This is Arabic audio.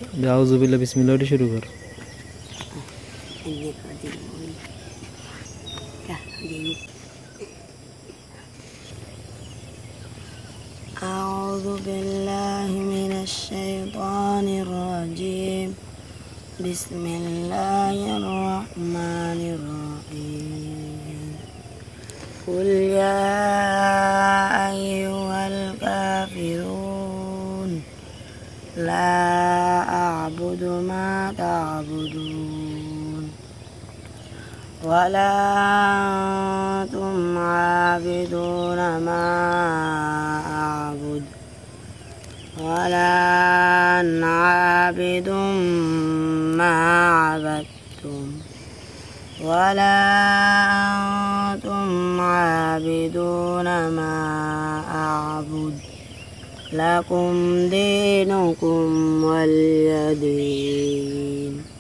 आउज़ुबिल्लाह बिस्मिल्लाह उठी शुरू कर। أعوذ بالله من الشيطان الرجيم. بسم الله الرحمن الرحيم. قل يا أيها الكافرون لا أعبد ما تعبدون ولا أنتم عابدون ما أعبد ولا أنا عابد ما عبدتم ولا أنتم عابدون ما أعبد لكم دينكم ولي دين.